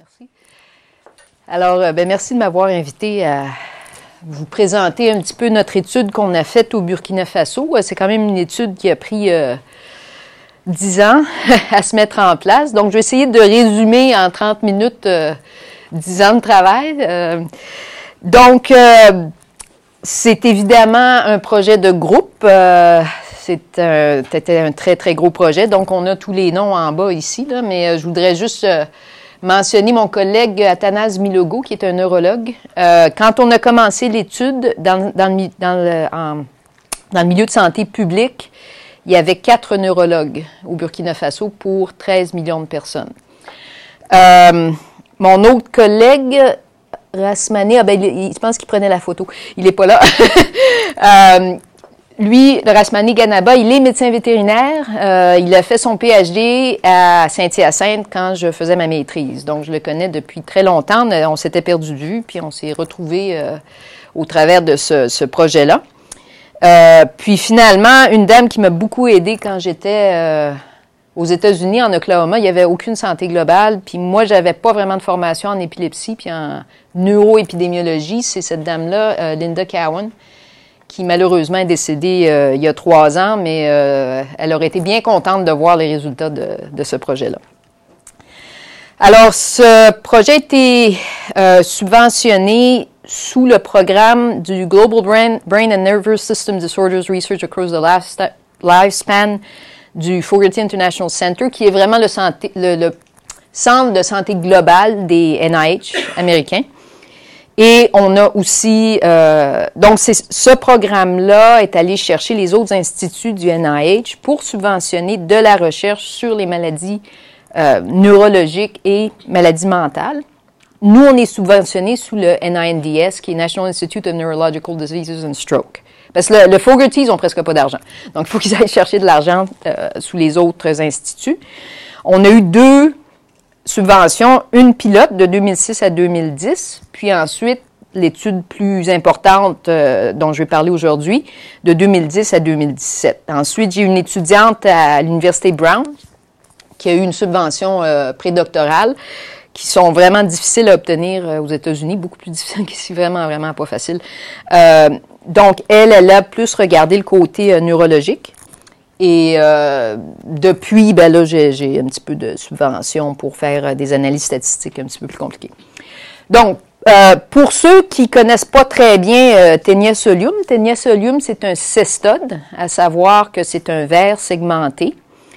Merci. Alors, merci de m'avoir invité à vous présenter un petit peu notre étude qu'on a faite au Burkina Faso. C'est quand même une étude qui a pris 10 ans à se mettre en place. Donc, je vais essayer de résumer en 30 minutes 10 ans de travail. C'est évidemment un projet de groupe. C'était un très, très gros projet. Donc, on a tous les noms en bas ici, là, mais je voudrais juste mentionner mon collègue Athanase Milogo, qui est un neurologue. Quand on a commencé l'étude dans le milieu de santé public, il y avait 4 neurologues au Burkina Faso pour 13 millions de personnes. Mon autre collègue, Rasmani, je pense qu'il prenait la photo. Il n'est pas là. Lui, Rasmani Ganaba, il est médecin vétérinaire. Il a fait son PhD à Saint-Hyacinthe quand je faisais ma maîtrise. Donc, je le connais depuis très longtemps. On s'était perdu de vue, puis on s'est retrouvés au travers de ce projet-là. Puis finalement, une dame qui m'a beaucoup aidée quand j'étais aux États-Unis, en Oklahoma, il n'y avait aucune santé globale. Puis moi, j'avais pas vraiment de formation en épilepsie puis en neuroépidémiologie. C'est cette dame-là, Linda Cowan, qui malheureusement est décédée il y a 3 ans, mais elle aurait été bien contente de voir les résultats de ce projet-là. Alors, ce projet a été subventionné sous le programme du Global Brain and Nervous System Disorders Research Across the Lifespan du Fogarty International Center, qui est vraiment le centre de santé global des NIH américains. Et on a aussi, donc ce programme-là est allé chercher les autres instituts du NIH pour subventionner de la recherche sur les maladies neurologiques et maladies mentales. Nous, on est subventionné sous le NINDS, qui est National Institute of Neurological Diseases and Stroke. Parce que le Fogarty, ils n'ont presque pas d'argent. Donc, il faut qu'ils aillent chercher de l'argent sous les autres instituts. On a eu 2 subventions, une pilote de 2006 à 2010, puis ensuite l'étude plus importante dont je vais parler aujourd'hui, de 2010 à 2017. Ensuite, j'ai une étudiante à l'Université Brown qui a eu une subvention prédoctorale, qui sont vraiment difficiles à obtenir aux États-Unis, beaucoup plus difficiles qu'ici, vraiment, vraiment pas facile. Donc, elle a plus regardé le côté neurologique. Et depuis, là, j'ai un petit peu de subvention pour faire des analyses statistiques un petit peu plus compliquées. Donc, pour ceux qui connaissent pas très bien Taenia solium, c'est un cestode, à savoir que c'est un ver segmenté.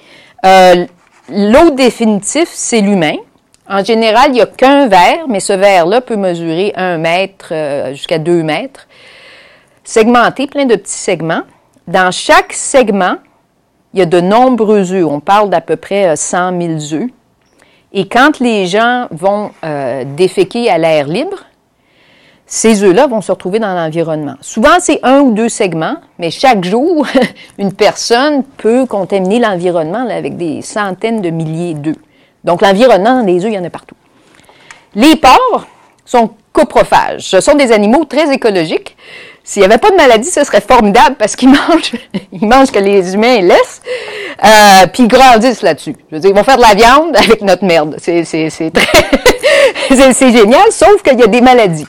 L'autre définitif, c'est l'humain. En général, il n'y a qu'un ver, mais ce ver-là peut mesurer 1 mètre jusqu'à 2 mètres. Segmenté, plein de petits segments. Dans chaque segment, il y a de nombreux œufs. On parle d'à peu près 100 000 œufs. Et quand les gens vont déféquer à l'air libre, ces œufs-là vont se retrouver dans l'environnement. Souvent, c'est 1 ou 2 segments, mais chaque jour, une personne peut contaminer l'environnement avec des centaines de milliers d'œufs. Donc, l'environnement, les œufs, il y en a partout. Les porcs sont coprophages. Ce sont des animaux très écologiques. S'il n'y avait pas de maladie, ce serait formidable parce qu'ils mangent que les humains laissent, puis ils grandissent là-dessus. Je veux dire, ils vont faire de la viande avec notre merde. C'est très... c'est génial, sauf qu'il y a des maladies.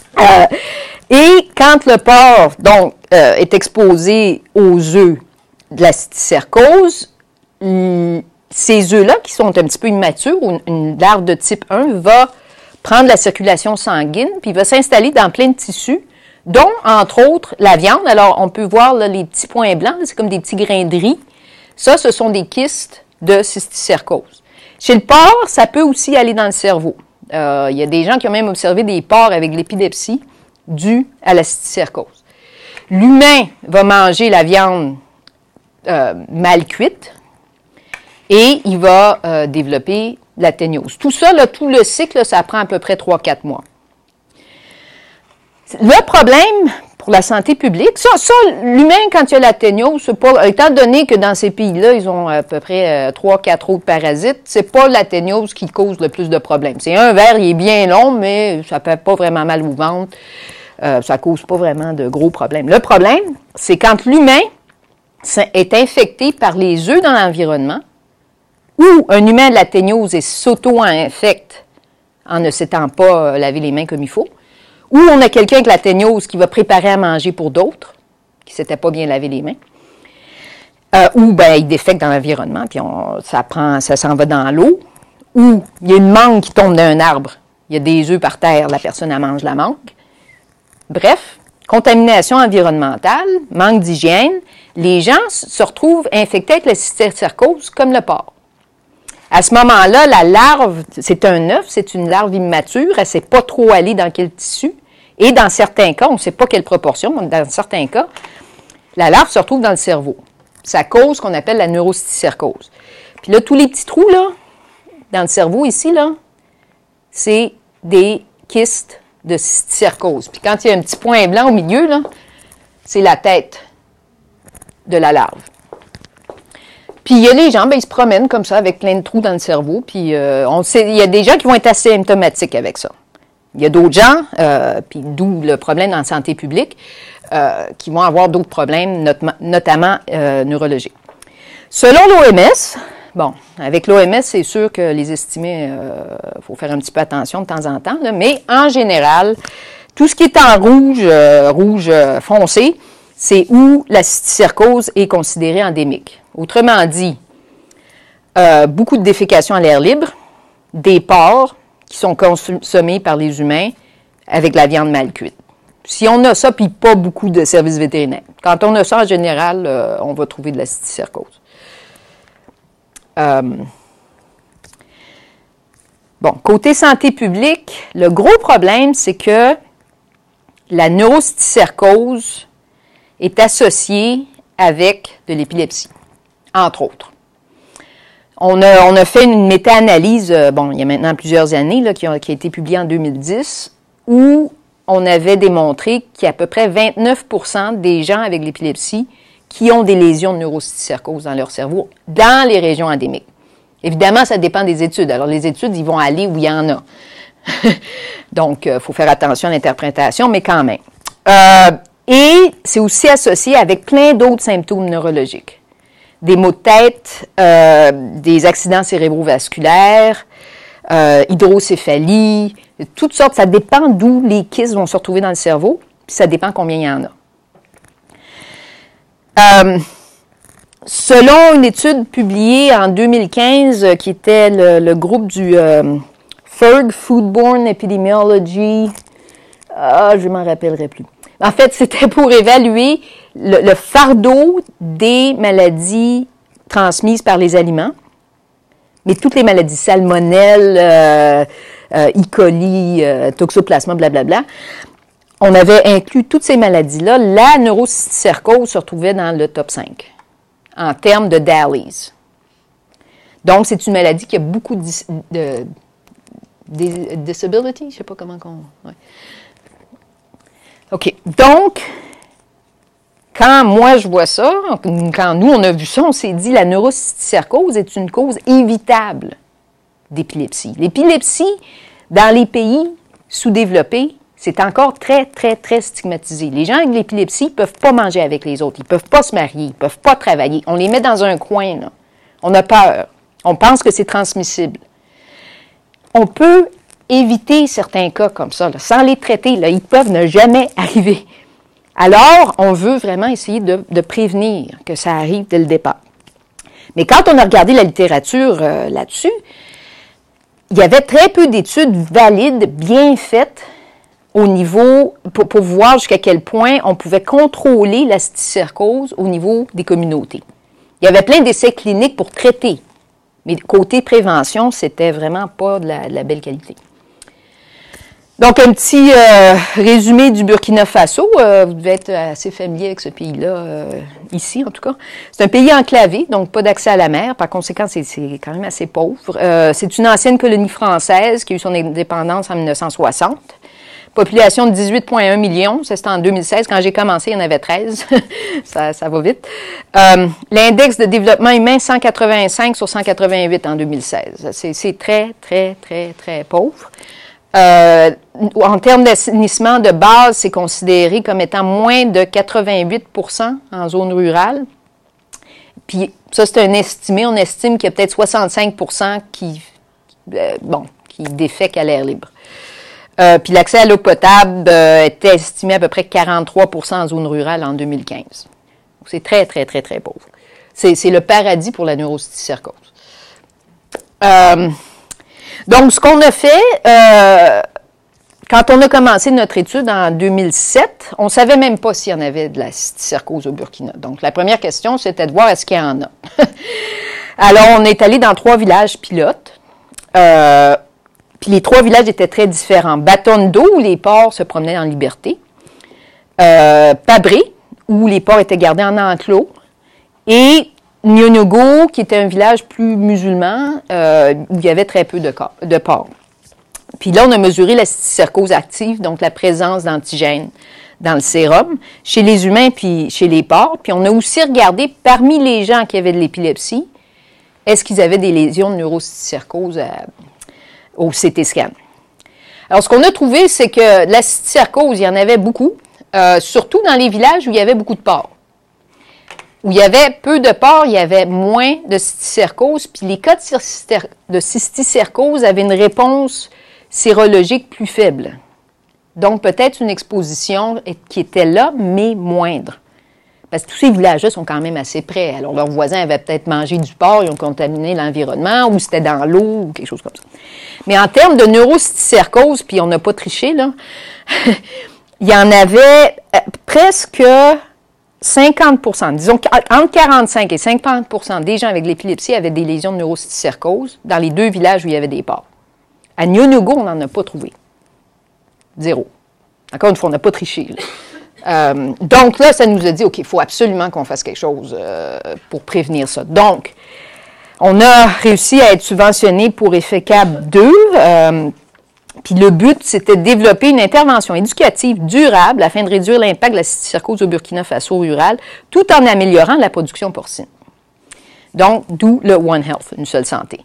Et quand le porc, donc, est exposé aux œufs de la cysticercose, ces œufs-là, qui sont un petit peu immatures, ou une larve de type 1, va prendre la circulation sanguine, puis va s'installer dans plein de tissus, dont, entre autres, la viande. Alors, on peut voir là, les petits points blancs, c'est comme des petits grains de riz. Ça, ce sont des kystes de cysticercose. Chez le porc, ça peut aussi aller dans le cerveau. Il y a des gens qui ont même observé des porcs avec l'épilepsie due à la cysticercose. L'humain va manger la viande mal cuite, et il va développer la téniose. Tout ça, là, tout le cycle, ça prend à peu près 3-4 mois. Le problème pour la santé publique, ça l'humain, quand il y a la téniose, c'est pas, étant donné que dans ces pays-là, ils ont à peu près 3-4 autres parasites, c'est pas la téniose qui cause le plus de problèmes. C'est un ver, il est bien long, mais ça fait pas vraiment mal au ventre. Ça cause pas vraiment de gros problèmes. Le problème, c'est quand l'humain est infecté par les œufs dans l'environnement, ou un humain de la téniose et s'auto-infecte en ne s'étant pas lavé les mains comme il faut. Ou on a quelqu'un avec la téniose qui va préparer à manger pour d'autres, qui ne s'était pas bien lavé les mains. Ou ben, il défecte dans l'environnement, puis ça s'en va dans l'eau. Ou il y a une mangue qui tombe d'un arbre. Il y a des œufs par terre, la personne elle mange la mangue. Bref, contamination environnementale, manque d'hygiène, les gens se retrouvent infectés avec la cysticercose comme le porc. À ce moment-là, la larve, c'est un œuf, c'est une larve immature, elle ne sait pas trop aller dans quel tissu. Et dans certains cas, on ne sait pas quelle proportion, mais dans certains cas, la larve se retrouve dans le cerveau. Ça cause ce qu'on appelle la neurocysticercose. Puis là, tous les petits trous, là, dans le cerveau, ici, là, c'est des kystes de cysticercose. Puis quand il y a un petit point blanc au milieu, là, c'est la tête de la larve. Puis il y a les gens, ben, ils se promènent comme ça avec plein de trous dans le cerveau. Puis il y a des gens qui vont être asymptomatiques avec ça. Il y a d'autres gens, puis d'où le problème dans la santé publique, qui vont avoir d'autres problèmes, notamment neurologiques. Selon l'OMS, bon, avec l'OMS, c'est sûr que les estimés, il faut faire un petit peu attention de temps en temps, là, mais en général, tout ce qui est en rouge foncé, c'est où la cysticercose est considérée endémique. Autrement dit, beaucoup de défécation à l'air libre, des porcs qui sont consommés par les humains avec la viande mal cuite. Si on a ça, puis pas beaucoup de services vétérinaires. Quand on a ça, en général, on va trouver de la cysticercose. Bon, côté santé publique, le gros problème, c'est que la neurocysticercose est associée avec de l'épilepsie, entre autres. On a fait une méta-analyse, bon, il y a maintenant plusieurs années, là, qui a été publiée en 2010, où on avait démontré qu'il y a à peu près 29% des gens avec l'épilepsie qui ont des lésions de neurocysticercose dans leur cerveau, dans les régions endémiques. Évidemment, ça dépend des études. Alors, les études, ils vont aller où il y en a. Donc, il faut faire attention à l'interprétation, mais quand même. Et c'est aussi associé avec plein d'autres symptômes neurologiques. Des maux de tête, des accidents cérébrovasculaires, hydrocéphalie, toutes sortes. Ça dépend d'où les kystes vont se retrouver dans le cerveau, puis ça dépend combien il y en a. Selon une étude publiée en 2015, qui était le groupe du FERG, Foodborne Epidemiology, je ne m'en rappellerai plus. En fait, c'était pour évaluer le fardeau des maladies transmises par les aliments, mais toutes les maladies, salmonelle, E. coli, toxoplasma, blablabla. On avait inclus toutes ces maladies-là. La neurocysticercose se retrouvait dans le top 5 en termes de DALYs. Donc, c'est une maladie qui a beaucoup de disability, je ne sais pas comment on... Ouais. OK. Donc, quand moi je vois ça, quand nous on a vu ça, on s'est dit la neurocysticercose est une cause évitable d'épilepsie. L'épilepsie, dans les pays sous-développés, c'est encore très, très, très stigmatisé. Les gens avec l'épilepsie ne peuvent pas manger avec les autres, ils ne peuvent pas se marier, ils ne peuvent pas travailler. On les met dans un coin, là. On a peur. On pense que c'est transmissible. On peut éviter certains cas comme ça, là, sans les traiter. Là, ils peuvent ne jamais arriver. Alors, on veut vraiment essayer de prévenir que ça arrive dès le départ. Mais quand on a regardé la littérature là-dessus, il y avait très peu d'études valides, bien faites, au niveau, pour voir jusqu'à quel point on pouvait contrôler la cysticercose au niveau des communautés. Il y avait plein d'essais cliniques pour traiter, mais côté prévention, c'était vraiment pas de la belle qualité. Donc, un petit résumé du Burkina Faso. Vous devez être assez familier avec ce pays-là, ici en tout cas. C'est un pays enclavé, donc pas d'accès à la mer. Par conséquent, c'est quand même assez pauvre. C'est une ancienne colonie française qui a eu son indépendance en 1960. Population de 18,1 millions. Ça, c'était en 2016. Quand j'ai commencé, il y en avait 13. ça va vite. L'index de développement humain, 185 sur 188 en 2016. C'est très, très, très, très pauvre. En termes d'assainissement de base, c'est considéré comme étant moins de 88% en zone rurale. Puis ça, c'est un estimé. On estime qu'il y a peut-être 65% qui qui défèquent à l'air libre. Puis l'accès à l'eau potable était estimé à peu près 43 % en zone rurale en 2015. C'est très, très, très, très pauvre. C'est le paradis pour la neurocysticercose. Donc, ce qu'on a fait, quand on a commencé notre étude en 2007, on ne savait même pas s'il y en avait de la cysticercose au Burkina. Donc, la première question, c'était de voir est-ce qu'il y en a. Alors, on est allé dans 3 villages pilotes. Puis les 3 villages étaient très différents. Batondo, où les porcs se promenaient en liberté. Pabré, où les porcs étaient gardés en enclos. Et Nyonogo, qui était un village plus musulman, où il y avait très peu de porcs. Puis là, on a mesuré la cysticercose active, donc la présence d'antigènes dans le sérum, chez les humains puis chez les porcs. Puis on a aussi regardé, parmi les gens qui avaient de l'épilepsie, est-ce qu'ils avaient des lésions de neurocysticercose au CT scan. Alors, ce qu'on a trouvé, c'est que la cysticercose, il y en avait beaucoup, surtout dans les villages où il y avait beaucoup de porcs. Où il y avait peu de porcs, il y avait moins de cysticercose, puis les cas de cysticercose avaient une réponse sérologique plus faible. Donc, peut-être une exposition qui était là, mais moindre. Parce que tous ces villages-là sont quand même assez près. Alors, leurs voisins avaient peut-être mangé du porc, ils ont contaminé l'environnement, ou c'était dans l'eau, ou quelque chose comme ça. Mais en termes de neurocysticercose, puis on n'a pas triché, là, il y en avait presque 50 %, disons entre 45 et 50 % des gens avec l'épilepsie avaient des lésions de neurocysticercose dans les 2 villages où il y avait des porcs. À Nyonogo, on n'en a pas trouvé. 0. Encore une fois, on n'a pas triché. Donc là, ça nous a dit, OK, il faut absolument qu'on fasse quelque chose pour prévenir ça. Donc, on a réussi à être subventionné pour EFECAB 2. Puis le but, c'était de développer une intervention éducative durable afin de réduire l'impact de la cysticercose au Burkina Faso rural, tout en améliorant la production porcine. Donc, d'où le One Health, une seule santé.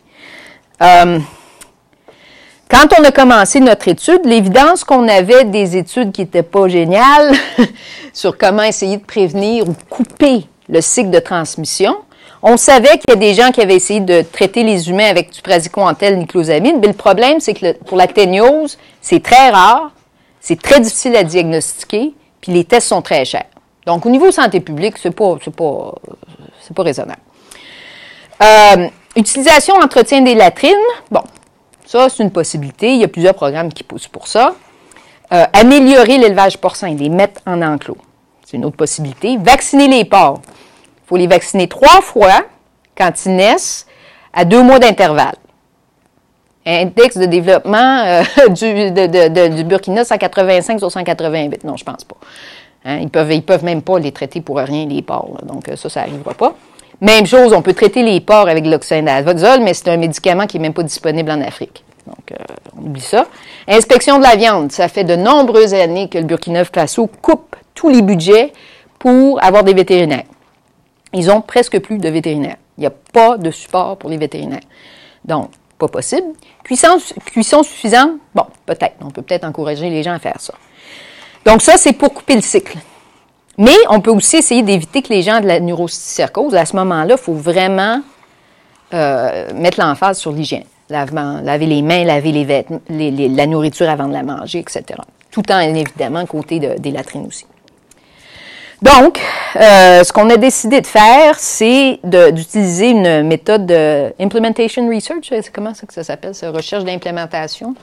Quand on a commencé notre étude, l'évidence qu'on avait des études qui n'étaient pas géniales sur comment essayer de prévenir ou couper le cycle de transmission, on savait qu'il y a des gens qui avaient essayé de traiter les humains avec du praziquantel, niclosamide, mais le problème, c'est que pour la téniose, c'est très rare, c'est très difficile à diagnostiquer, puis les tests sont très chers. Donc, au niveau santé publique, c'est pas raisonnable. Utilisation, entretien des latrines, bon, ça, c'est une possibilité. Il y a plusieurs programmes qui poussent pour ça. Améliorer l'élevage porcin, les mettre en enclos. C'est une autre possibilité. Vacciner les porcs. Il faut les vacciner 3 fois quand ils naissent à 2 mois d'intervalle. Index de développement du Burkina, 185 sur 188. Non, je pense pas. Hein, ils peuvent même pas les traiter pour rien, les porcs. Là. Donc, ça n'arrivera pas. Même chose, on peut traiter les porcs avec l'oxynalazole, mais c'est un médicament qui n'est même pas disponible en Afrique. Donc, on oublie ça. Inspection de la viande. Ça fait de nombreuses années que le Burkina Faso coupe tous les budgets pour avoir des vétérinaires. Ils ont presque plus de vétérinaires. Il n'y a pas de support pour les vétérinaires. Donc, pas possible. Cuisson suffisante? Bon, peut-être. On peut peut-être encourager les gens à faire ça. Donc, ça, c'est pour couper le cycle. Mais on peut aussi essayer d'éviter que les gens de la neurocysticercose, à ce moment-là, il faut vraiment mettre l'emphase sur l'hygiène. Laver les mains, laver les vêtements, la nourriture avant de la manger, etc. Tout en, évidemment, côté des latrines aussi. Donc, ce qu'on a décidé de faire, c'est d'utiliser une méthode de Implementation Research. C'est comment ça que ça s'appelle, ça? Recherche d'implémentation?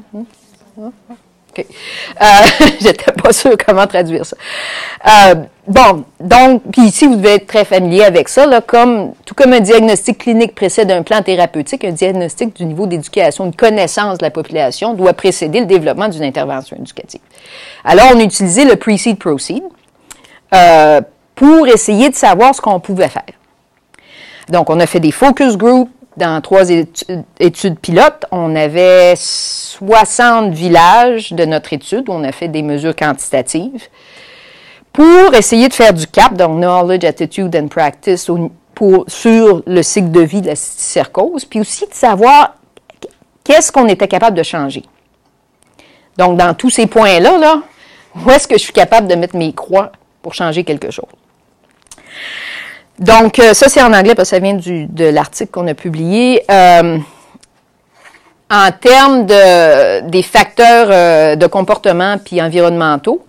OK. J'étais pas sûre comment traduire ça. Bon, donc, puis ici, vous devez être très familier avec ça, là, tout comme un diagnostic clinique précède un plan thérapeutique, un diagnostic du niveau d'éducation, une connaissance de la population doit précéder le développement d'une intervention éducative. Alors, on a utilisé le Precede Proceed pour essayer de savoir ce qu'on pouvait faire. Donc, on a fait des focus groups dans 3 études pilotes. On avait 60 villages de notre étude où on a fait des mesures quantitatives pour essayer de faire du CAP, donc Knowledge, Attitude and Practice, sur le cycle de vie de la cysticercose, puis aussi de savoir qu'est-ce qu'on était capable de changer. Donc, dans tous ces points-là, là, où est-ce que je suis capable de mettre mes croix pour changer quelque chose? Donc, ça, c'est en anglais parce que ça vient de l'article qu'on a publié. en termes des facteurs de comportement puis environnementaux,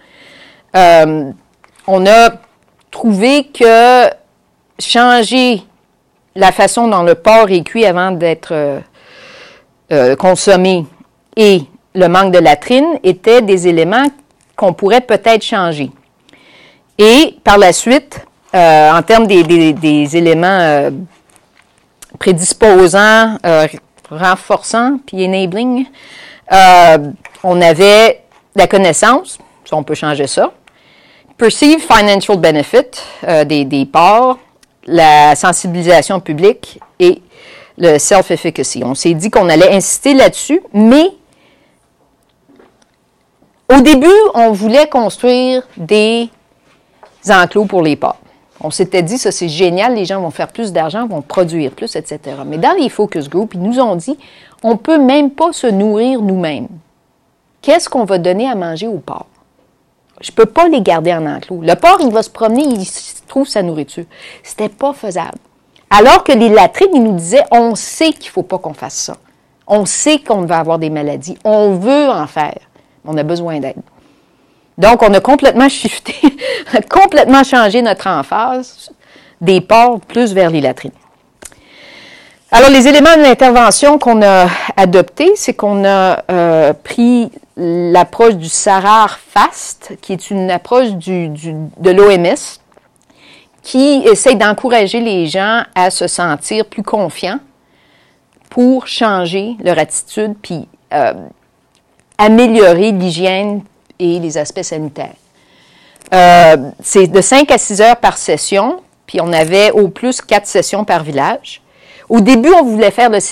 on a trouvé que changer la façon dont le porc est cuit avant d'être consommé et le manque de latrine étaient des éléments qu'on pourrait peut-être changer. Et par la suite, en termes des éléments prédisposants, renforçants, puis enabling, on avait la connaissance, ça on peut changer ça, perceived financial benefit des porcs, la sensibilisation publique et le self-efficacy. On s'est dit qu'on allait insister là-dessus, mais au début, on voulait construire des enclos pour les porcs. On s'était dit, ça c'est génial, les gens vont faire plus d'argent, vont produire plus, etc. Mais dans les focus group, ils nous ont dit, on ne peut même pas se nourrir nous-mêmes. Qu'est-ce qu'on va donner à manger aux porcs? Je ne peux pas les garder en enclos. Le porc, il va se promener, il trouve sa nourriture. C'était pas faisable. Alors que les latrines, ils nous disaient, on sait qu'il ne faut pas qu'on fasse ça. On sait qu'on va avoir des maladies. On veut en faire. On a besoin d'aide. Donc, on a complètement shifté, complètement changé notre emphase des porcs plus vers les latrines. Alors, les éléments de l'intervention qu'on a adoptés, c'est qu'on a pris l'approche du SARAR FAST, qui est une approche de l'OMS, qui essaie d'encourager les gens à se sentir plus confiants pour changer leur attitude, puis améliorer l'hygiène et les aspects sanitaires. C'est de 5 à 6 heures par session, puis on avait au plus 4 sessions par village. Au début, on voulait faire le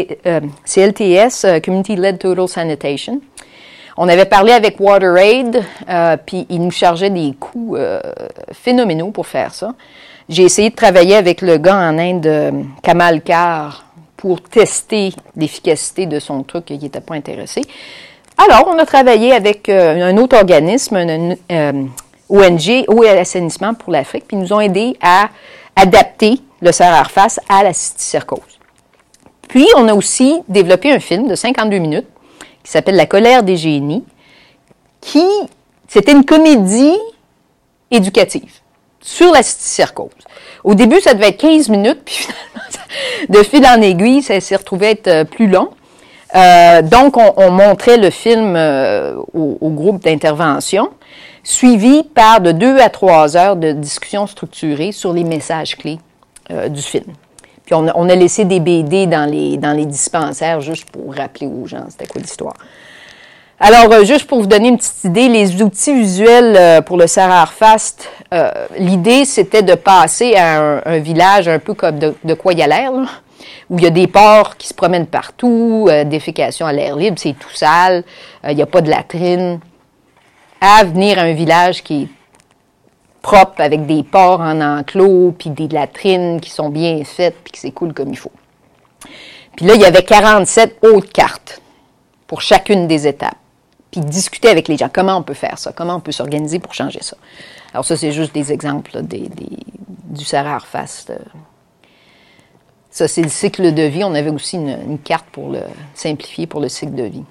CLTS, Community Led Total Sanitation. On avait parlé avec WaterAid, puis ils nous chargeaient des coûts phénoménaux pour faire ça. J'ai essayé de travailler avec le gars en Inde, Kamal Kar, pour tester l'efficacité de son truc, qui n'était pas intéressé. Alors, on a travaillé avec un autre organisme, ONG, Eau et Assainissement pour l'Afrique, puis ils nous ont aidés à adapter le SARAR-FAST à la cysticercose. Puis, on a aussi développé un film de 52 minutes qui s'appelle La colère des génies, c'était une comédie éducative sur la cysticercose. Au début, ça devait être 15 minutes, puis finalement, de fil en aiguille, ça s'est retrouvé être plus long. Donc, on montrait le film au groupe d'intervention, suivi par de 2 à 3 heures de discussion structurée sur les messages clés du film. Puis, on a laissé des BD dans les dispensaires juste pour rappeler aux gens c'était quoi l'histoire. Alors, juste pour vous donner une petite idée, les outils visuels pour le SARAR-FAST, l'idée, c'était de passer à un village un peu comme de quoi il y a l'air, là, où il y a des porcs qui se promènent partout, défécation à l'air libre, c'est tout sale, il n'y a pas de latrine, à venir à un village qui est propre, avec des porcs en enclos, puis des latrines qui sont bien faites, puis que c'est cool comme il faut. Puis là, il y avait 47 autres cartes pour chacune des étapes. Puis discuter avec les gens, comment on peut faire ça, comment on peut s'organiser pour changer ça. Alors ça, c'est juste des exemples là, du SARAR-FAST. Ça, c'est le cycle de vie. On avait aussi une carte pour le simplifier pour le cycle de vie.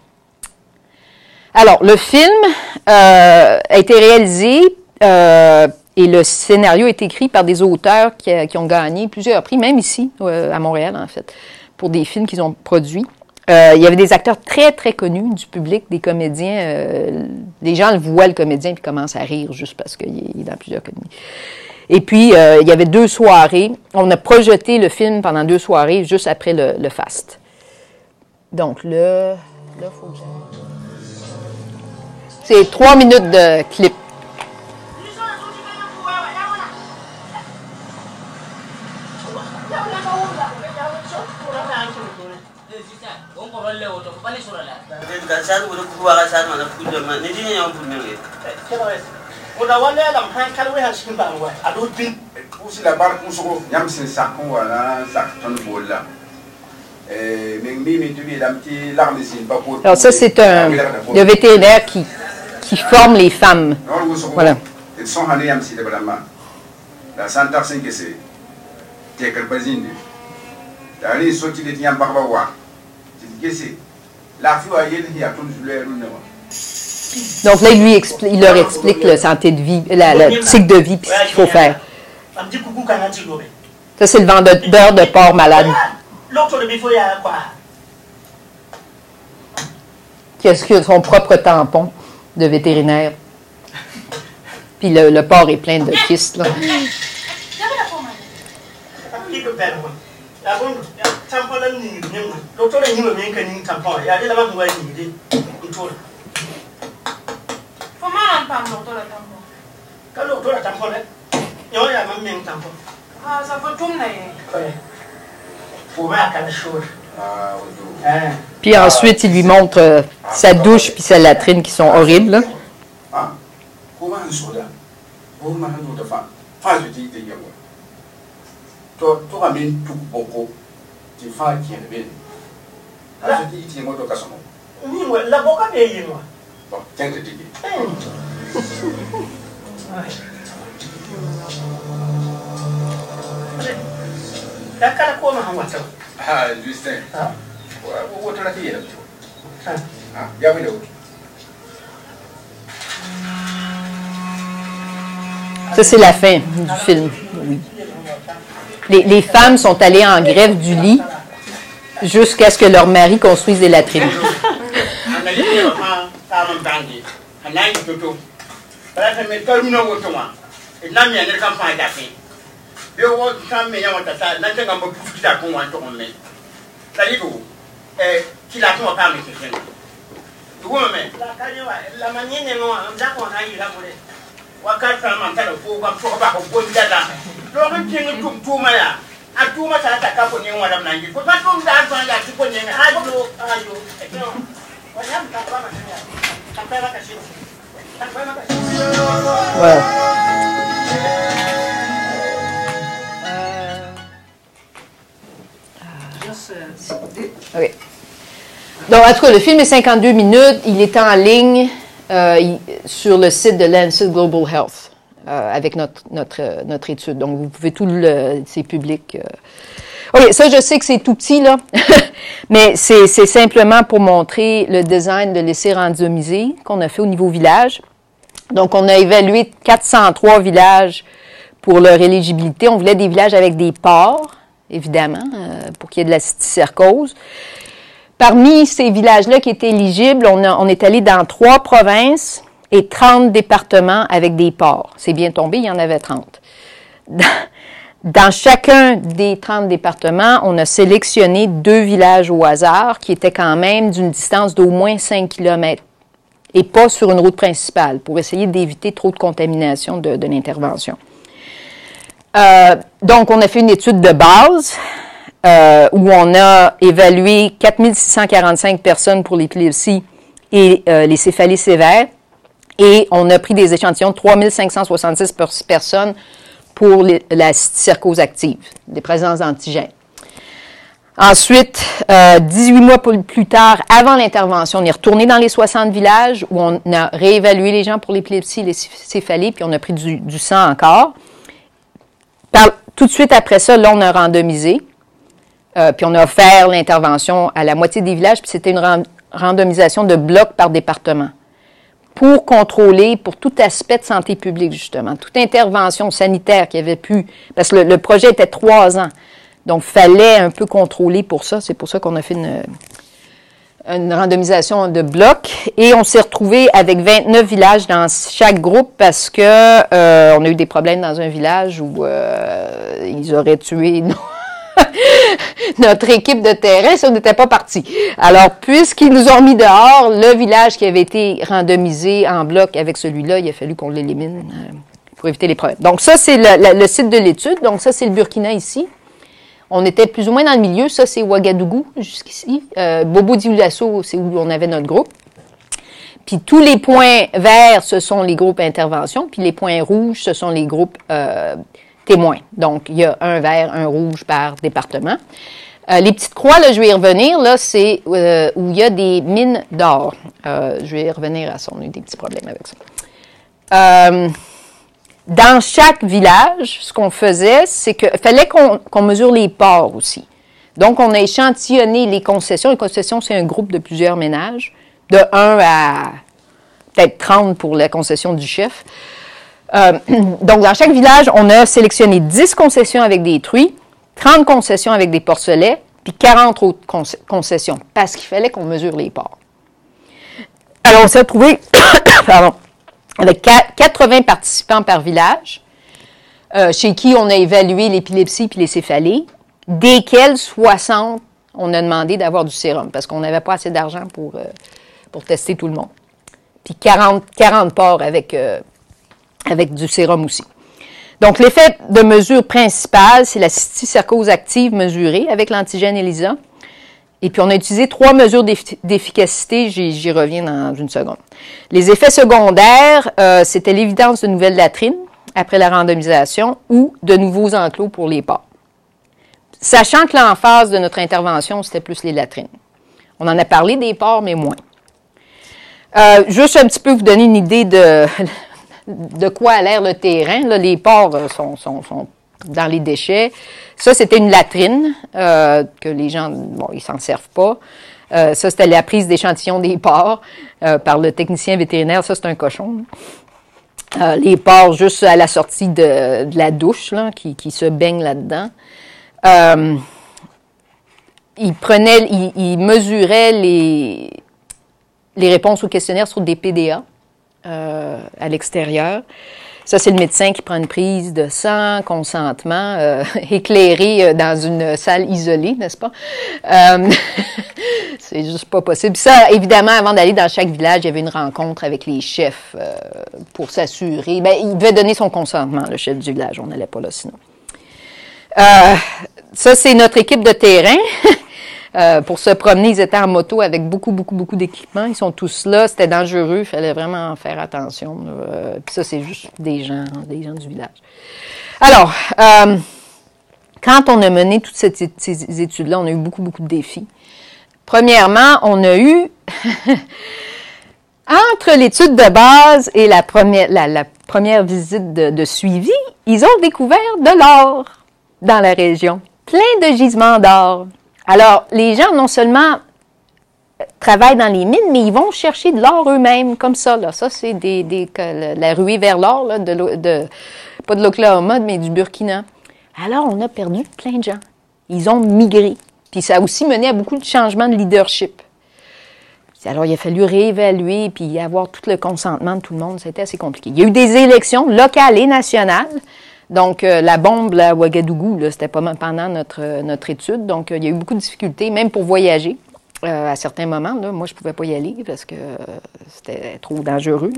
Alors, le film a été réalisé et le scénario est écrit par des auteurs qui ont gagné plusieurs prix, même ici, à Montréal, en fait, pour des films qu'ils ont produits. Il y avait des acteurs très, très connus du public, des comédiens. Les gens le voient, le comédien, puis commencent à rire juste parce qu'il est dans plusieurs comédies. Et puis, il y avait 2 soirées. On a projeté le film pendant 2 soirées, juste après le FAST. Donc, là, il faut que j'aille. C'est 3 minutes de clip. Alors ça, c'est le vétérinaire qui forme les femmes. Voilà. Donc là, il leur explique la santé de vie, le cycle de vie, puis ce qu'il faut faire. Ça, c'est le vendeur de porc malade. Qui a son propre tampon de vétérinaire. Puis le porc est plein de kystes, là. Puis ensuite, il lui montre sa douche puis sa latrine qui sont horribles, là. Ça, c'est la fin du film, oui. Les femmes sont allées en grève du lit jusqu'à ce que leur mari construise des latrines. Voilà. Okay. Donc, en tout cas, le film est 52 minutes. Il est en ligne sur le site de Lancet Global Health avec notre étude. Donc, vous pouvez c'est public. OK, ça, je sais que c'est tout petit, là, mais c'est simplement pour montrer le design de l'essai randomisé qu'on a fait au niveau village. Donc, on a évalué 403 villages pour leur éligibilité. On voulait des villages avec des porcs, évidemment, pour qu'il y ait de la cysticercose. Parmi ces villages-là qui étaient éligibles, on est allé dans 3 provinces et 30 départements avec des porcs. C'est bien tombé, il y en avait 30. Dans chacun des 30 départements, on a sélectionné 2 villages au hasard qui étaient quand même d'une distance d'au moins 5 km et pas sur une route principale pour essayer d'éviter trop de contamination de l'intervention. Donc, on a fait une étude de base où on a évalué 4645 personnes pour l'épilepsie et les céphalées sévères et on a pris des échantillons de 3566 personnes pour la cysticercose active, des présences d'antigènes. Ensuite, 18 mois plus tard, avant l'intervention, on est retourné dans les 60 villages où on a réévalué les gens pour l'épilepsie, les céphalées, puis on a pris du sang encore. Tout de suite après ça, là, on a randomisé, puis on a offert l'intervention à la moitié des villages, puis c'était une randomisation de bloc par département pour contrôler, pour tout aspect de santé publique, justement, toute intervention sanitaire qui avait pu, parce que le projet était 3 ans, donc il fallait un peu contrôler pour ça. C'est pour ça qu'on a fait une randomisation de bloc. Et on s'est retrouvé avec 29 villages dans chaque groupe parce que on a eu des problèmes dans un village où ils auraient tué notre équipe de terrain si on n'était pas parti. Alors, puisqu'ils nous ont mis dehors, le village qui avait été randomisé en bloc avec celui-là, il a fallu qu'on l'élimine pour éviter les problèmes. Donc, ça, c'est le site de l'étude. Donc, ça, c'est le Burkina ici. On était plus ou moins dans le milieu. Ça, c'est Ouagadougou, jusqu'ici. Bobo-Dioulasso, c'est où on avait notre groupe. Puis tous les points verts, ce sont les groupes intervention. Puis les points rouges, ce sont les groupes témoins. Donc, il y a un vert, un rouge par département. Les petites croix, là, je vais y revenir. Là, c'est où il y a des mines d'or. Je vais y revenir à ça. On a eu des petits problèmes avec ça. Dans chaque village, ce qu'on faisait, c'est qu'il fallait qu'on mesure les porcs aussi. Donc, on a échantillonné les concessions. Les concessions, c'est un groupe de plusieurs ménages, de 1 à peut-être 30 pour la concession du chef. Donc, dans chaque village, on a sélectionné 10 concessions avec des truies, 30 concessions avec des porcelets, puis 40 autres concessions, parce qu'il fallait qu'on mesure les porcs. Alors, on s'est retrouvé avec 80 participants par village, chez qui on a évalué l'épilepsie puis les céphalées, desquels 60, on a demandé d'avoir du sérum, parce qu'on n'avait pas assez d'argent pour tester tout le monde. Puis 40 porcs avec du sérum aussi. Donc, l'effet de mesure principal, c'est la cysticercose active mesurée avec l'antigène ELISA. Et puis, on a utilisé 3 mesures d'efficacité, j'y reviens dans une seconde. Les effets secondaires, c'était l'évidence de nouvelles latrines après la randomisation ou de nouveaux enclos pour les porcs. Sachant que l'emphase de notre intervention, c'était plus les latrines. On en a parlé des porcs, mais moins. Juste un petit peu vous donner une idée de quoi a l'air le terrain. Là, les porcs sont dans les déchets. Ça, c'était une latrine que les gens, bon, ils s'en servent pas. Ça, c'était la prise d'échantillons des porcs par le technicien vétérinaire. Ça, c'est un cochon. Les porcs juste à la sortie de la douche, là, qui se baignent là-dedans. Ils mesuraient les réponses aux questionnaires sur des PDA à l'extérieur. Ça, c'est le médecin qui prend une prise de sang, consentement, éclairé dans une salle isolée, n'est-ce pas? C'est juste pas possible. Ça, évidemment, avant d'aller dans chaque village, il y avait une rencontre avec les chefs pour s'assurer. Bien, il devait donner son consentement, le chef du village. On n'allait pas là sinon. Ça, c'est notre équipe de terrain. Pour se promener, ils étaient en moto avec beaucoup d'équipements. Ils sont tous là. C'était dangereux. Il fallait vraiment faire attention. Puis ça, c'est juste des gens du village. Alors, quand on a mené toutes ces études-là, on a eu beaucoup de défis. Premièrement, on a eu, entre l'étude de base et la première visite de suivi, ils ont découvert de l'or dans la région. Plein de gisements d'or. Alors, les gens, non seulement travaillent dans les mines, mais ils vont chercher de l'or eux-mêmes, comme ça. Là. Ça, c'est la ruée vers l'or, là, pas de l'Oklahoma, mais du Burkina. Alors, on a perdu plein de gens. Ils ont migré. Puis ça a aussi mené à beaucoup de changements de leadership. Alors, il a fallu réévaluer puis avoir tout le consentement de tout le monde. C'était assez compliqué. Il y a eu des élections locales et nationales. Donc, la bombe à Ouagadougou, c'était pas pendant notre étude. Donc, il y a eu beaucoup de difficultés, même pour voyager. À certains moments, là, moi, je ne pouvais pas y aller parce que c'était trop dangereux.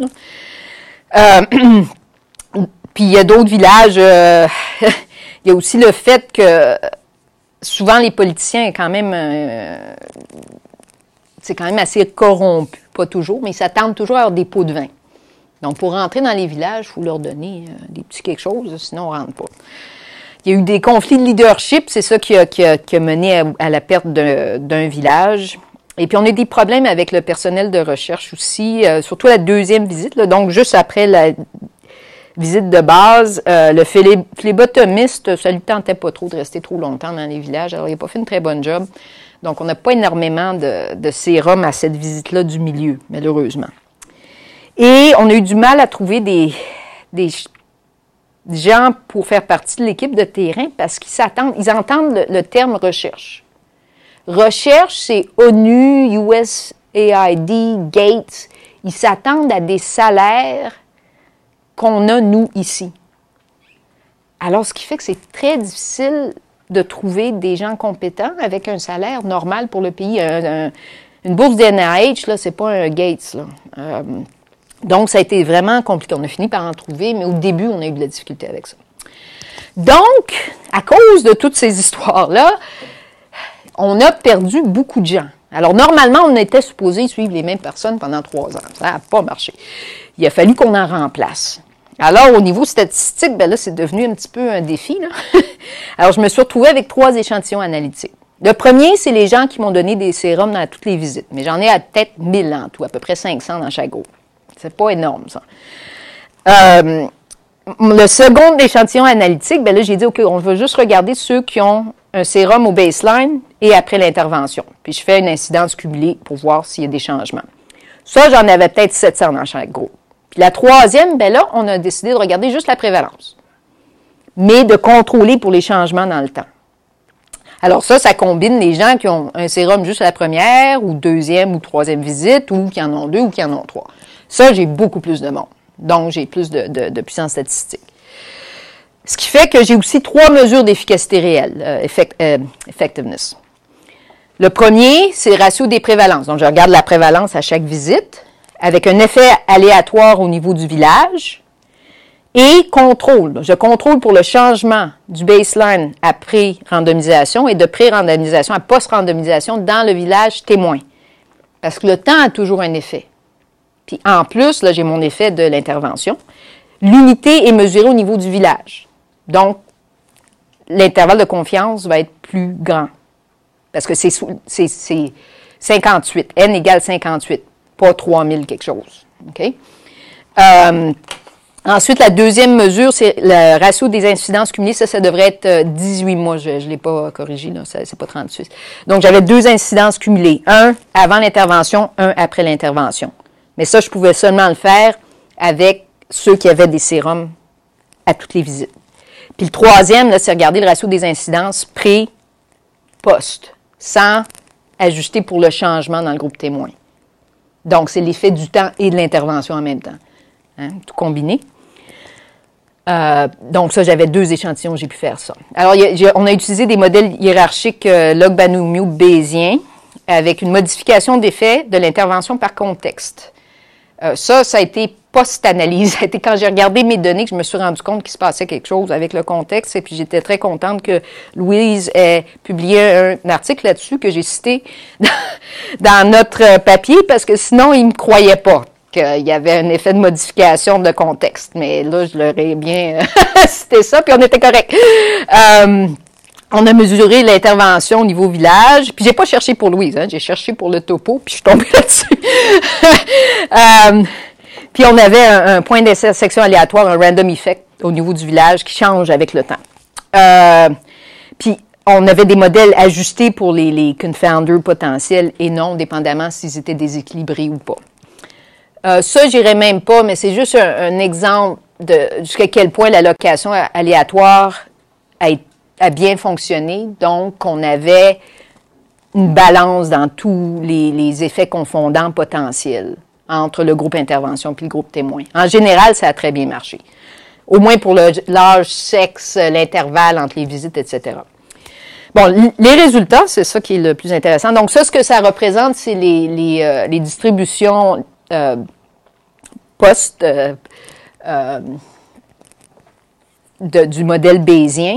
Puis, il y a d'autres villages. Il y a aussi le fait que souvent, les politiciens, c'est quand même assez corrompu. Pas toujours, mais ils s'attendent toujours à avoir des pots de vin. Donc, pour rentrer dans les villages, il faut leur donner des petits quelque chose, sinon on ne rentre pas. Il y a eu des conflits de leadership, c'est ça qui a mené à la perte d'un village. Et puis, on a eu des problèmes avec le personnel de recherche aussi, surtout la deuxième visite, là, donc juste après la visite de base. Le phlébostomiste, ça ne lui tentait pas trop de rester trop longtemps dans les villages, alors il n'a pas fait une très bonne job. Donc, on n'a pas énormément de sérum à cette visite-là du milieu, malheureusement. Et on a eu du mal à trouver des gens pour faire partie de l'équipe de terrain parce ils entendent le terme recherche. Recherche, c'est ONU, USAID, Gates. Ils s'attendent à des salaires qu'on a, nous, ici. Alors, ce qui fait que c'est très difficile de trouver des gens compétents avec un salaire normal pour le pays. Une bourse d'NIH, là, c'est pas un Gates, là. Donc, ça a été vraiment compliqué. On a fini par en trouver, mais au début, on a eu de la difficulté avec ça. Donc, à cause de toutes ces histoires-là, on a perdu beaucoup de gens. Alors, normalement, on était supposé suivre les mêmes personnes pendant 3 ans. Ça n'a pas marché. Il a fallu qu'on en remplace. Alors, au niveau statistique, ben là, c'est devenu un petit peu un défi, là. Alors, je me suis retrouvée avec 3 échantillons analytiques. Le premier, c'est les gens qui m'ont donné des sérums dans toutes les visites. Mais j'en ai à peut-être 1000 en tout, à peu près 500 dans chaque groupe. C'est pas énorme, ça. Le second échantillon analytique, ben là, j'ai dit, OK, on va juste regarder ceux qui ont un sérum au baseline et après l'intervention. Puis je fais une incidence cumulée pour voir s'il y a des changements. Ça, j'en avais peut-être 700 dans chaque groupe. Puis la troisième, bien là, on a décidé de regarder juste la prévalence, mais de contrôler pour les changements dans le temps. Alors ça combine les gens qui ont un sérum juste à la première, ou deuxième, ou troisième visite, ou qui en ont 2, ou qui en ont 3. Ça, j'ai beaucoup plus de monde. Donc, j'ai plus de puissance statistique. Ce qui fait que j'ai aussi 3 mesures d'efficacité réelle, effectiveness. Le premier, c'est le ratio des prévalences. Donc, je regarde la prévalence à chaque visite, avec un effet aléatoire au niveau du village, et contrôle. Je contrôle pour le changement du baseline à pré-randomisation et de pré-randomisation à post-randomisation dans le village témoin. Parce que le temps a toujours un effet. Puis en plus, là, j'ai mon effet de l'intervention. L'unité est mesurée au niveau du village. Donc, l'intervalle de confiance va être plus grand. Parce que c'est 58. N égale 58, pas 3000 quelque chose. OK? Ensuite, la deuxième mesure, c'est le ratio des incidences cumulées. Ça devrait être 18 mois. Je ne l'ai pas corrigé, là, c'est pas 36. Donc, j'avais 2 incidences cumulées. Un avant l'intervention, un après l'intervention. Mais ça, je pouvais seulement le faire avec ceux qui avaient des sérums à toutes les visites. Puis le troisième, là, c'est regarder le ratio des incidences pré-post, sans ajuster pour le changement dans le groupe témoin. Donc, c'est l'effet du temps et de l'intervention en même temps. Hein, tout combiné. Donc, ça, j'avais 2 échantillons, j'ai pu faire ça. Alors, on a utilisé des modèles hiérarchiques log-binomiaux bayésiens avec une modification d'effet de l'intervention par contexte. Ça a été post-analyse. Ça a été quand j'ai regardé mes données que je me suis rendu compte qu'il se passait quelque chose avec le contexte. Et puis, j'étais très contente que Louise ait publié un article là-dessus que j'ai cité dans notre papier parce que sinon, il ne me croyait pas qu'il y avait un effet de modification de contexte. Mais là, je leur ai bien cité ça, puis on était correct. On a mesuré l'intervention au niveau village. Puis, j'ai pas cherché pour Louise, hein, j'ai cherché pour le topo, puis je suis tombée là-dessus. Puis, on avait un point d'intersection aléatoire, un random effect au niveau du village qui change avec le temps. Puis, on avait des modèles ajustés pour les confounders potentiels et non, dépendamment s'ils étaient déséquilibrés ou pas. Ça, j'irais même pas, mais c'est juste un exemple de jusqu'à quel point l'allocation aléatoire a bien fonctionné. Donc, on avait une balance dans tous les effets confondants potentiels entre le groupe intervention et le groupe témoin. En général, ça a très bien marché. Au moins pour l'âge, sexe, l'intervalle entre les visites, etc. Bon, les résultats, c'est ça qui est le plus intéressant. Donc, ça, ce que ça représente, c'est les distributions post du modèle bayésien.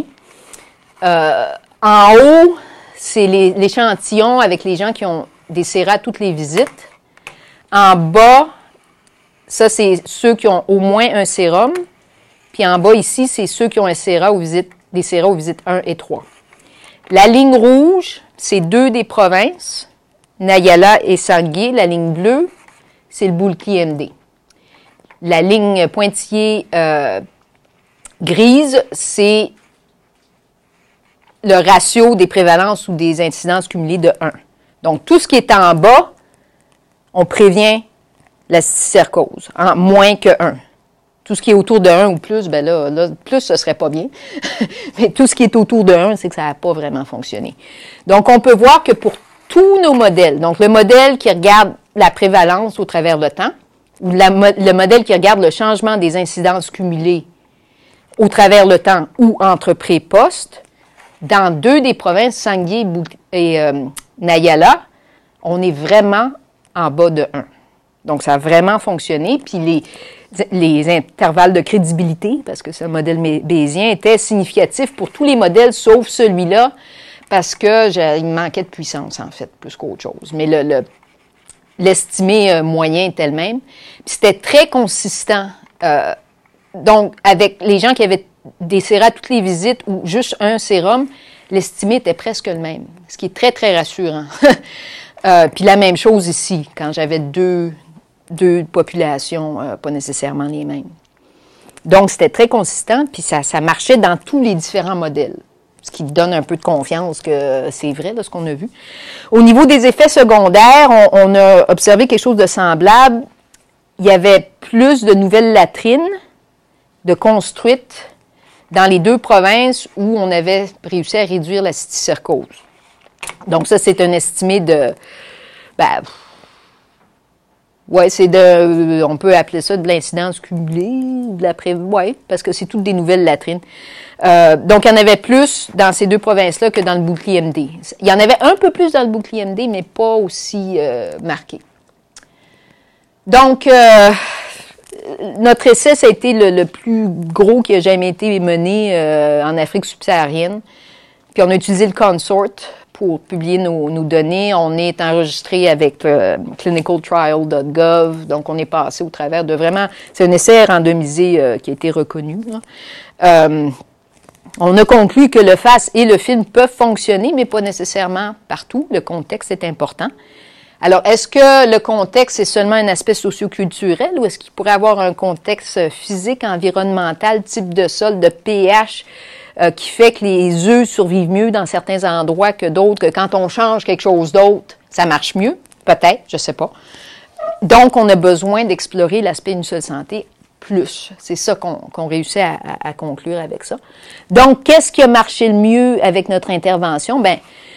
En haut, c'est l'échantillon avec les gens qui ont des séras à toutes les visites. En bas, ça, c'est ceux qui ont au moins un sérum. Puis en bas, ici, c'est ceux qui ont un séra des séras aux visites 1 et 3. La ligne rouge, c'est 2 des provinces, Nayala et Sangye. La ligne bleue, c'est le Bulki MD. La ligne pointillée grise, c'est le ratio des prévalences ou des incidences cumulées de 1. Donc, tout ce qui est en bas, on prévient la cysticercose, en moins que 1. Tout ce qui est autour de 1 ou plus, ben là plus, ce serait pas bien. Mais tout ce qui est autour de 1, c'est que ça n'a pas vraiment fonctionné. Donc, on peut voir que pour tous nos modèles, donc le modèle qui regarde la prévalence au travers le temps, ou le modèle qui regarde le changement des incidences cumulées au travers le temps ou entre pré et post, dans 2 des provinces, Sangye et Nayala, on est vraiment en bas de 1. Donc, ça a vraiment fonctionné. Puis, les intervalles de crédibilité, parce que c'est un modèle bayésien, étaient significatifs pour tous les modèles, sauf celui-là, parce que il me manquait de puissance, en fait, plus qu'autre chose. Mais l'estimé moyen était le même. Puis, c'était très consistant. Donc, avec les gens qui avaient des sérums à toutes les visites ou juste un sérum, l'estimé était presque le même, ce qui est très, très rassurant. Puis la même chose ici, quand j'avais deux populations, pas nécessairement les mêmes. Donc, c'était très consistant, puis ça marchait dans tous les différents modèles. ce qui donne un peu de confiance que c'est vrai, de ce qu'on a vu. Au niveau des effets secondaires, on a observé quelque chose de semblable. Il y avait plus de nouvelles latrines de construites dans les 2 provinces où on avait réussi à réduire la cysticercose. Donc ça, c'est un estimé de... on peut appeler ça de l'incidence cumulée, parce que c'est toutes des nouvelles latrines. Donc, il y en avait plus dans ces 2 provinces-là que dans le bouclier MD. Il y en avait un peu plus dans le bouclier MD, mais pas aussi marqué. Donc, notre essai, ça a été le plus gros qui a jamais été mené en Afrique subsaharienne. Puis, on a utilisé le Consort pour publier nos données. On est enregistré avec clinicaltrial.gov, donc on est passé au travers de vraiment... C'est un essai randomisé qui a été reconnu. On a conclu que le FAST et le film peuvent fonctionner, mais pas nécessairement partout. Le contexte est important. Alors, est-ce que le contexte est seulement un aspect socioculturel ou est-ce qu'il pourrait avoir un contexte physique, environnemental, type de sol, de pH, qui fait que les œufs survivent mieux dans certains endroits que d'autres, que quand on change quelque chose d'autre, ça marche mieux? Peut-être, je ne sais pas. Donc, on a besoin d'explorer l'aspect une seule santé plus. C'est ça qu'on réussit à conclure avec ça. Donc, qu'est-ce qui a marché le mieux avec notre intervention? Bien,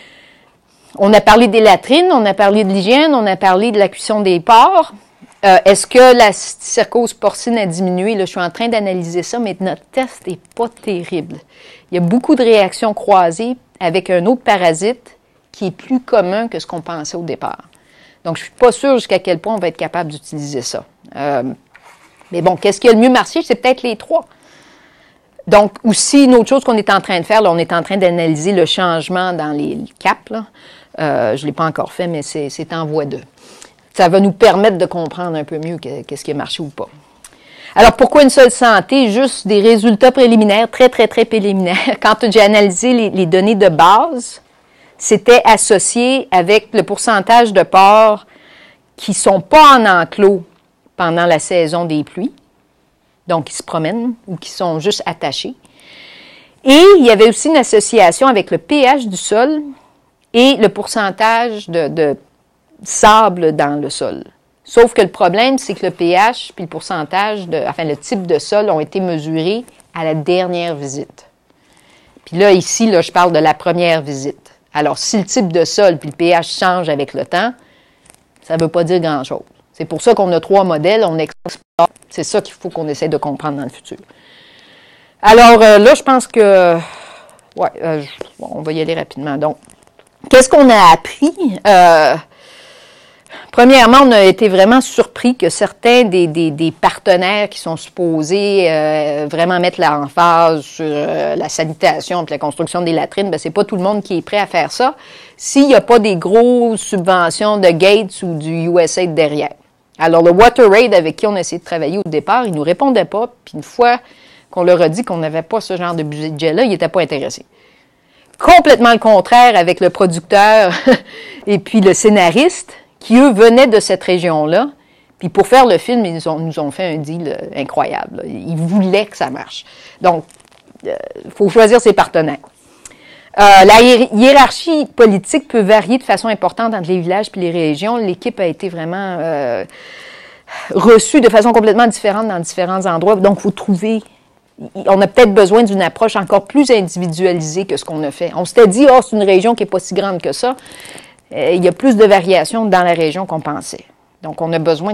on a parlé des latrines, on a parlé de l'hygiène, on a parlé de la cuisson des porcs. Est-ce que la cysticercose porcine a diminué? Là, je suis en train d'analyser ça, mais notre test n'est pas terrible. Il y a beaucoup de réactions croisées avec un autre parasite qui est plus commun que ce qu'on pensait au départ. Donc, je ne suis pas sûre jusqu'à quel point on va être capable d'utiliser ça. Mais bon, qu'est-ce qui a le mieux marché? C'est peut-être les 3. Donc, aussi, une autre chose qu'on est en train de faire, là, on est en train d'analyser le changement dans les caps. Là. Je ne l'ai pas encore fait, mais c'est en voie 2. Ça va nous permettre de comprendre un peu mieux qu'est-ce qui a marché ou pas. Alors, pourquoi une seule santé? Juste des résultats préliminaires, très, très, très préliminaires. Quand j'ai analysé les données de base, c'était associé avec le pourcentage de porcs qui ne sont pas en enclos pendant la saison des pluies, donc qui se promènent ou qui sont juste attachés. Et il y avait aussi une association avec le pH du sol et le pourcentage de sable dans le sol. Sauf que le problème, c'est que le pH puis le pourcentage, le type de sol ont été mesurés à la dernière visite. Puis là, ici, je parle de la première visite. Alors, si le type de sol puis le pH change avec le temps, ça ne veut pas dire grand-chose. C'est pour ça qu'on a 3 modèles, on explore. C'est ça qu'il faut qu'on essaie de comprendre dans le futur. Alors, là, je pense que... on va y aller rapidement. Donc, qu'est-ce qu'on a appris? Premièrement, on a été vraiment surpris que certains des partenaires qui sont supposés vraiment mettre l'emphase sur la sanitation et la construction des latrines, bien, c'est pas tout le monde qui est prêt à faire ça s'il n'y a pas des grosses subventions de Gates ou du USAID derrière. Alors, le WaterAid, avec qui on a essayé de travailler au départ, il ne nous répondait pas, puis une fois qu'on leur a dit qu'on n'avait pas ce genre de budget-là, il n'était pas intéressé. Complètement le contraire avec le producteur et puis le scénariste, qui, eux, venaient de cette région-là. Puis pour faire le film, ils nous ont fait un deal incroyable. Ils voulaient que ça marche. Donc, il faut choisir ses partenaires. La hiérarchie politique peut varier de façon importante entre les villages et les régions. L'équipe a été vraiment reçue de façon complètement différente dans différents endroits. Donc, il faut trouver... On a peut-être besoin d'une approche encore plus individualisée que ce qu'on a fait. On s'était dit, c'est une région qui n'est pas si grande que ça. Il y a plus de variations dans la région qu'on pensait. Donc, on a besoin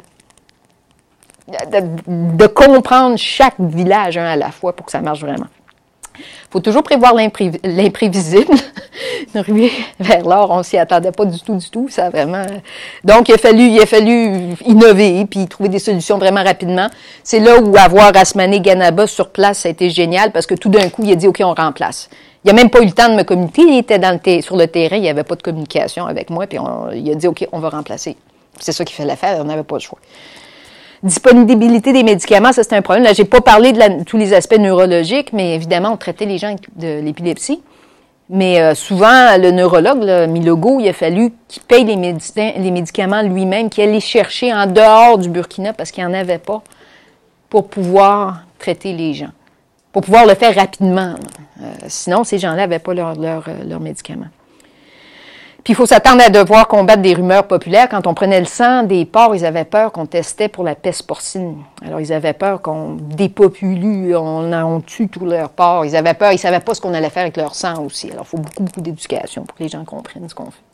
de comprendre chaque village un à la fois pour que ça marche vraiment. Il faut toujours prévoir l'imprévisible. Une ruée vers l'or, on ne s'y attendait pas du tout. Ça a vraiment... Donc, il a fallu innover puis trouver des solutions vraiment rapidement. C'est là où avoir Asmani Ganaba sur place, ça a été génial parce que tout d'un coup, il a dit, OK, on remplace. Il n'a même pas eu le temps de me communiquer. Il était sur le terrain, il n'y avait pas de communication avec moi, puis il a dit, OK, on va remplacer. C'est ça qu'il fallait faire, on n'avait pas le choix. Disponibilité des médicaments, ça, c'est un problème. Là, je n'ai pas parlé de tous les aspects neurologiques, mais évidemment, on traitait les gens de l'épilepsie. Mais souvent, le neurologue, là, Milogo, il a fallu qu'il paye les médicaments lui-même, qu'il allait les chercher en dehors du Burkina parce qu'il n'y en avait pas pour pouvoir traiter les gens. pour pouvoir le faire rapidement. Sinon, ces gens-là n'avaient pas leurs médicaments. Puis il faut s'attendre à devoir combattre des rumeurs populaires. Quand on prenait le sang des porcs, ils avaient peur qu'on testait pour la peste porcine. Alors, ils avaient peur qu'on dépopulue, on tue tous leurs porcs. Ils avaient peur, ils ne savaient pas ce qu'on allait faire avec leur sang aussi. Alors, il faut beaucoup, beaucoup d'éducation pour que les gens comprennent ce qu'on fait.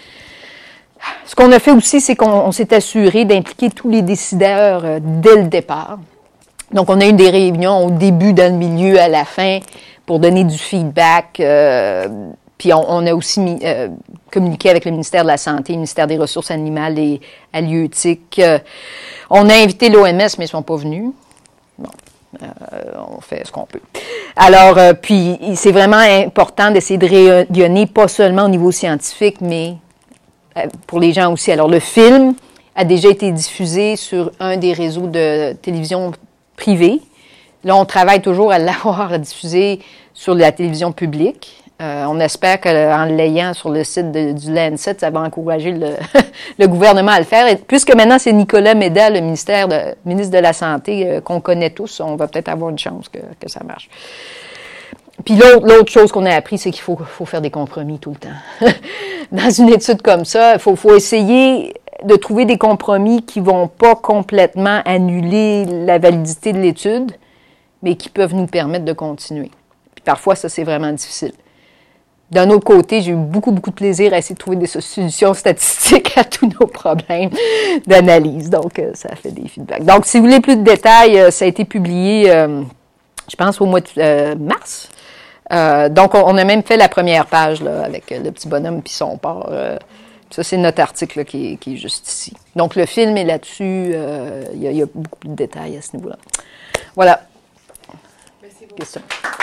Ce qu'on a fait aussi, c'est qu'on s'est assuré d'impliquer tous les décideurs dès le départ. Donc, on a eu des réunions au début, dans le milieu, à la fin, pour donner du feedback. Puis on a aussi communiqué avec le ministère de la Santé, le ministère des Ressources animales et halieutiques. On a invité l'OMS, mais ils ne sont pas venus. Bon, on fait ce qu'on peut. Alors, puis c'est vraiment important d'essayer de rayonner, pas seulement au niveau scientifique, mais pour les gens aussi. Alors, le film a déjà été diffusé sur un des réseaux de télévision privés. Là, on travaille toujours à l'avoir diffusé sur la télévision publique. On espère qu'en l'ayant sur le site du Lancet, ça va encourager le gouvernement à le faire. Et puisque maintenant, c'est Nicolas Méda, le ministre de la Santé, qu'on connaît tous, on va peut-être avoir une chance que ça marche. Puis l'autre chose qu'on a appris, c'est qu'il faut faire des compromis tout le temps. Dans une étude comme ça, il faut essayer de trouver des compromis qui ne vont pas complètement annuler la validité de l'étude, mais qui peuvent nous permettre de continuer. Puis parfois, ça, c'est vraiment difficile. D'un autre côté, j'ai eu beaucoup, beaucoup de plaisir à essayer de trouver des solutions statistiques à tous nos problèmes d'analyse. Donc, ça fait des feedbacks. Donc, si vous voulez plus de détails, ça a été publié, je pense, au mois de mars. Donc, on a même fait la première page là, avec le petit bonhomme puis son porc. Ça, c'est notre article là, qui est juste ici. Donc, le film est là-dessus. Il y a beaucoup de détails à ce niveau-là. Voilà. Merci beaucoup. Question.